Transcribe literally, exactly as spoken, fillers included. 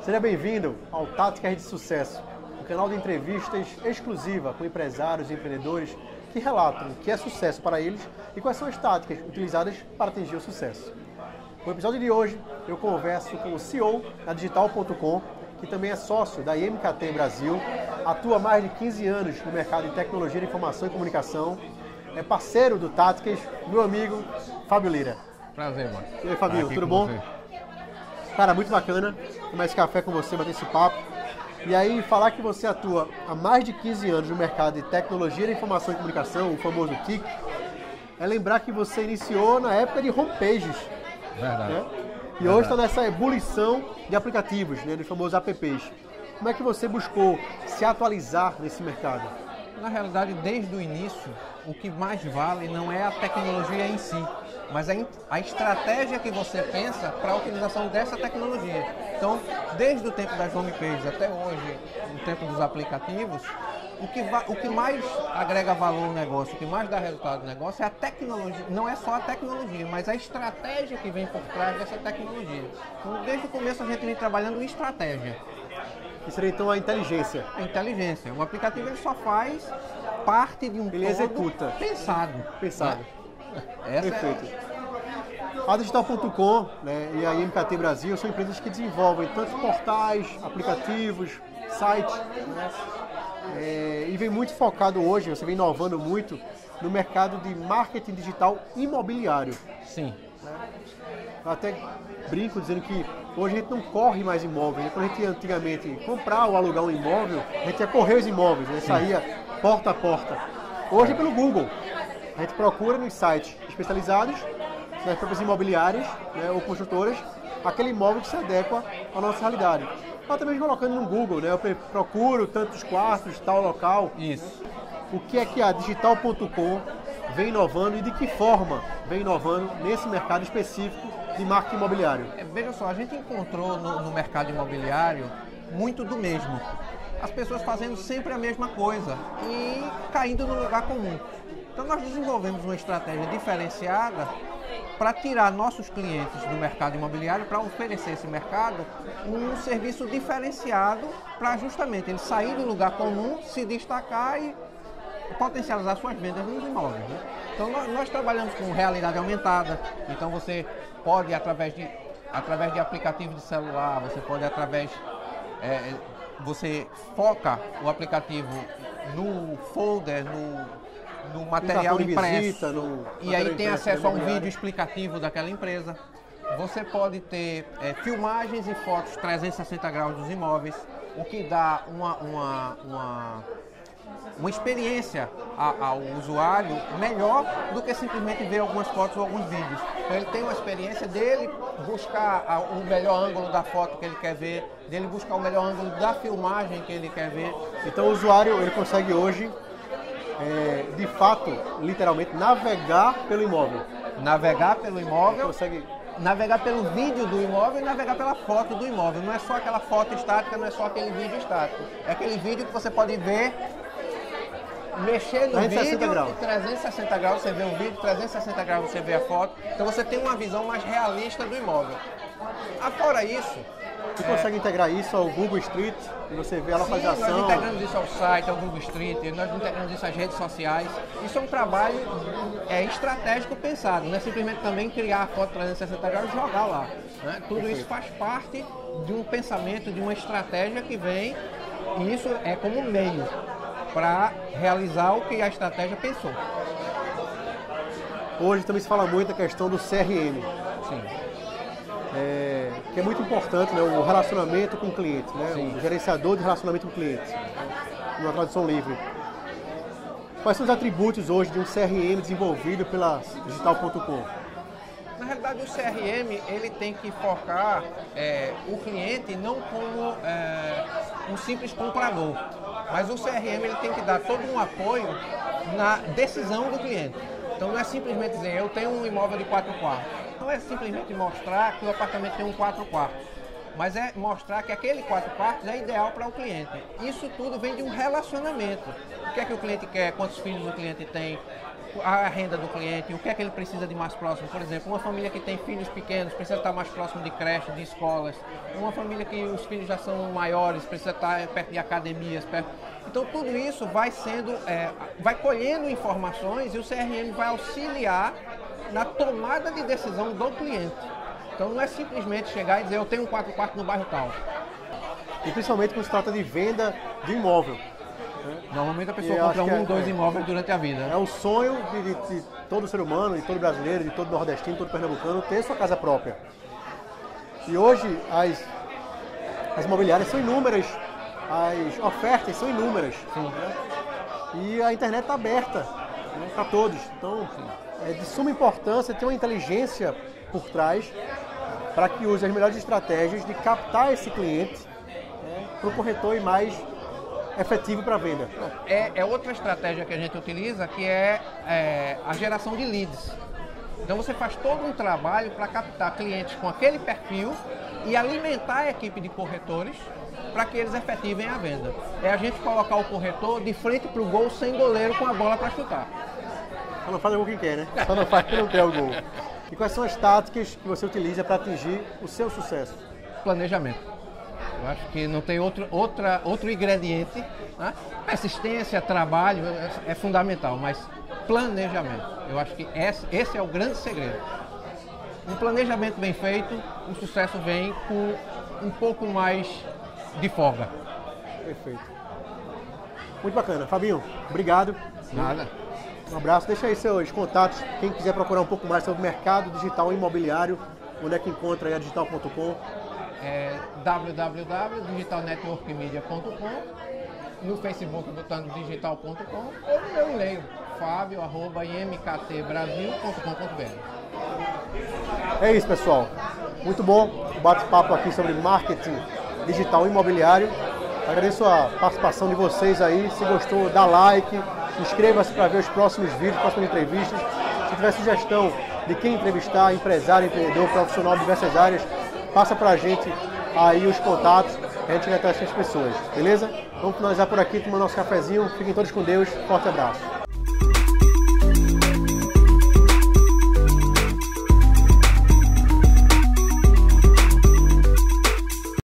Seja bem-vindo ao Táticas de Sucesso, um canal de entrevistas exclusiva com empresários e empreendedores que relatam o que é sucesso para eles e quais são as táticas utilizadas para atingir o sucesso. No episódio de hoje, eu converso com o C E O da Digital ponto com, que também é sócio da I M K T Brasil, atua há mais de quinze anos no mercado de tecnologia de informação e comunicação, é parceiro do Táticas, meu amigo Fábio Lira. Prazer, mano. E aí, Fabinho, Aqui tudo com bom? você. Cara, muito bacana tomar esse café com você, bater esse papo. E aí, falar que você atua há mais de quinze anos no mercado de tecnologia de informação e comunicação, o famoso T I C, é lembrar que você iniciou na época de homepages. Verdade. Né? E Verdade. hoje está nessa ebulição de aplicativos, né, dos famosos apps. Como é que você buscou se atualizar nesse mercado? Na realidade, desde o início, o que mais vale não é a tecnologia em si, mas a, a estratégia que você pensa para a utilização dessa tecnologia. Então, desde o tempo das homepages até hoje, no tempo dos aplicativos, o que, va, o que mais agrega valor no negócio, o que mais dá resultado no negócio é a tecnologia. Não é só a tecnologia, mas a estratégia que vem por trás dessa tecnologia. Então, desde o começo a gente vem trabalhando em estratégia. Que seria então a inteligência. A inteligência. O aplicativo ele só faz parte de um Ele todo executa. pensado. Pensado. Essa Perfeito. É... A Digital ponto com, né, e a I M K T Brasil são empresas que desenvolvem tantos portais, aplicativos, sites, né, é, e vem muito focado hoje, você vem inovando muito no mercado de marketing digital imobiliário. Sim. Eu até brinco dizendo que hoje a gente não corre mais imóveis, né? Quando a gente ia antigamente comprar ou alugar um imóvel, a gente ia correr os imóveis, né? Saía porta a porta. Hoje é pelo Google. A gente procura nos sites especializados, nas próprias imobiliárias, né, ou construtoras, aquele imóvel que se adequa à nossa realidade. Até mesmo colocando no Google, né, eu procuro tantos quartos, tal local. Isso. O que é que a Digital ponto com vem inovando e de que forma vem inovando nesse mercado específico de marketing imobiliário? É, veja só, a gente encontrou no, no mercado imobiliário muito do mesmo. As pessoas fazendo sempre a mesma coisa e caindo no lugar comum. Então nós desenvolvemos uma estratégia diferenciada para tirar nossos clientes do mercado imobiliário, para oferecer esse mercado um serviço diferenciado para justamente ele sair do lugar comum, se destacar e potencializar suas vendas nos imóveis. Né? Então nós, nós trabalhamos com realidade aumentada, então você pode através de, através de aplicativo de celular, você pode através, é, você foca o aplicativo no folder, no no material impresso, visita, no e aí tem acesso a um vídeo explicativo daquela empresa. Você pode ter é, filmagens e fotos trezentos e sessenta graus dos imóveis, o que dá uma, uma, uma, uma experiência a, ao usuário melhor do que simplesmente ver algumas fotos ou alguns vídeos. Então ele tem uma experiência dele buscar a, o melhor ângulo da foto que ele quer ver, dele buscar o melhor ângulo da filmagem que ele quer ver. Então o usuário ele consegue hoje É, de fato, literalmente, navegar pelo imóvel. Navegar pelo imóvel, consegue... navegar pelo vídeo do imóvel e navegar pela foto do imóvel. Não é só aquela foto estática, não é só aquele vídeo estático. É aquele vídeo que você pode ver, mexer no vídeo, graus. trezentos e sessenta graus você vê o vídeo, trezentos e sessenta graus você vê a foto. Então você tem uma visão mais realista do imóvel. Afora isso... Você é... consegue integrar isso ao Google Street e você vê a localização? Sim, nós integramos isso ao site, ao Google Street, nós integramos isso às redes sociais. Isso é um trabalho é, estratégico pensado, não é simplesmente também criar a foto trezentos e sessenta graus e jogar lá. Né? Tudo Perfeito. Isso faz parte de um pensamento, de uma estratégia que vem, e isso é como meio para realizar o que a estratégia pensou. Hoje também se fala muito da questão do C R M. Sim. É, que é muito importante, né, o relacionamento com o cliente, né, o gerenciador de relacionamento com o cliente, uma tradução livre. Quais são os atributos hoje de um C R M desenvolvido pela Digital ponto com? Na realidade, o C R M ele tem que focar é, o cliente não como é, um simples comprador, mas o C R M ele tem que dar todo um apoio na decisão do cliente. Então não é simplesmente dizer, eu tenho um imóvel de quatro quartos. Não é simplesmente mostrar que o apartamento tem um quatro quartos, mas é mostrar que aquele quatro quartos é ideal para o cliente. Isso tudo vem de um relacionamento. O que é que o cliente quer, quantos filhos o cliente tem, a renda do cliente, o que é que ele precisa de mais próximo. Por exemplo, uma família que tem filhos pequenos precisa estar mais próximo de creches, de escolas. Uma família que os filhos já são maiores precisa estar perto de academias. Perto... Então tudo isso vai sendo, é, vai colhendo informações e o C R M vai auxiliar na tomada de decisão do cliente. Então não é simplesmente chegar e dizer eu tenho um quatro quartos no bairro tal. E principalmente quando se trata de venda de imóvel. Normalmente a pessoa compra um, é, dois é, imóveis durante a vida. É o sonho de, de, de todo ser humano, de todo brasileiro, de todo nordestino, de todo pernambucano ter sua casa própria. E hoje as, as imobiliárias são inúmeras, as ofertas são inúmeras. Sim. Né? E a internet está aberta, né, para todos. Então é de suma importância ter uma inteligência por trás para que use as melhores estratégias de captar esse cliente, né, para o corretor e mais efetivo para a venda. É, é outra estratégia que a gente utiliza, que é, é a geração de leads. Então você faz todo um trabalho para captar clientes com aquele perfil e alimentar a equipe de corretores para que eles efetivem a venda. É a gente colocar o corretor de frente para o gol sem goleiro com a bola para chutar. Só não faz o gol quem quer, né? Só não faz quem não quer o gol. E quais são as táticas que você utiliza para atingir o seu sucesso? Planejamento. Eu acho que não tem outro, outra, outro ingrediente, né? Persistência, trabalho é, é fundamental, mas planejamento. Eu acho que esse, esse é o grande segredo. Um planejamento bem feito, o sucesso vem com um pouco mais de folga. Perfeito. Muito bacana. Fabinho, obrigado. Nada. Um abraço. Deixa aí seus contatos. Quem quiser procurar um pouco mais sobre o mercado digital imobiliário, onde é que encontra aí a digital ponto com? É w w w ponto digital network media ponto com, no Facebook botando digital ponto com ou no meu e-mail fabio arroba m k t brasil ponto com ponto b r. É isso, pessoal. Muito bom o bate-papo aqui sobre marketing digital imobiliário. Agradeço a participação de vocês aí. Se gostou, dá like, inscreva-se para ver os próximos vídeos, próximas entrevistas. Se tiver sugestão de quem entrevistar, empresário, empreendedor, profissional de diversas áreas, passa para a gente aí os contatos, a gente vai até essas pessoas, beleza? Vamos finalizar por aqui, tomando nosso cafezinho. Fiquem todos com Deus. Forte abraço.